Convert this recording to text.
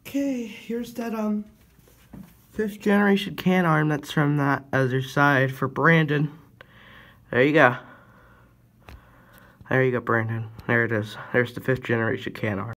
Okay, here's that 5th generation Canarm that's from that other side for Brandon. There you go. There you go, Brandon. There it is. There's the 5th generation Canarm.